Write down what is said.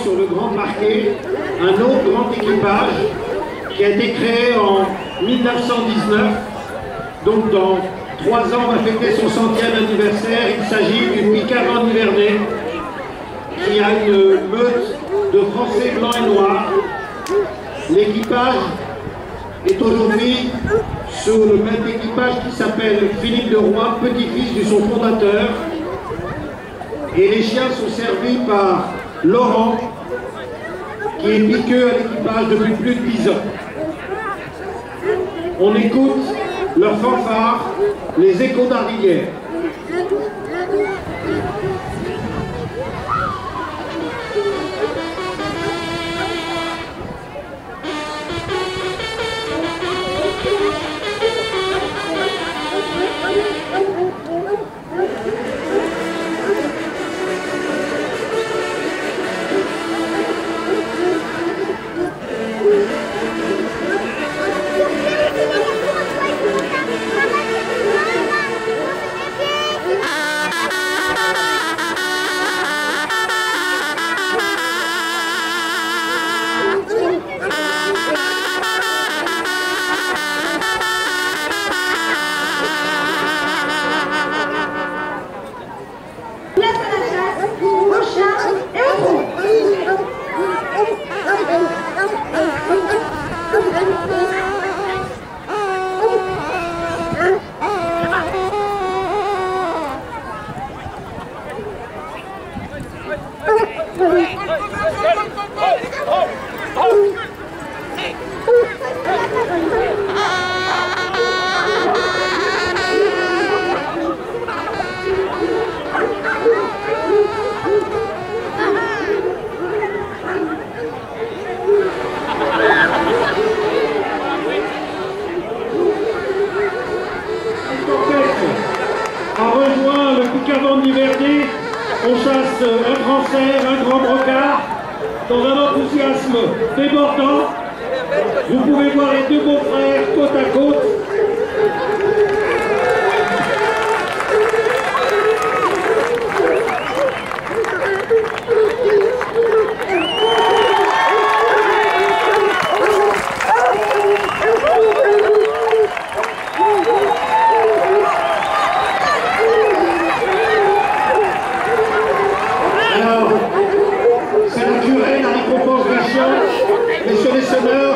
sur le grand marqué un autre grand équipage qui a été créé en 1919. Donc dans 3 ans, on va fêter son 100e anniversaire. Il s'agit du Picardant Nivernais, qui a une meute de Français blancs et noirs. L'équipage est aujourd'hui sous le même équipage qui s'appelle Philippe de Roy, petit-fils de son fondateur. Et les chiens sont servis par Laurent, qui est piqueux à l'équipage depuis plus de 10 ans. On écoute leur fanfare, les échos d'Ardillière. A rejoint le Picardant Nivernais. On chasse un grand cerf, un grand brocard, dans un enthousiasme débordant. Vous pouvez voir les deux beaux-frères côte à côte. Messieurs les sonneurs,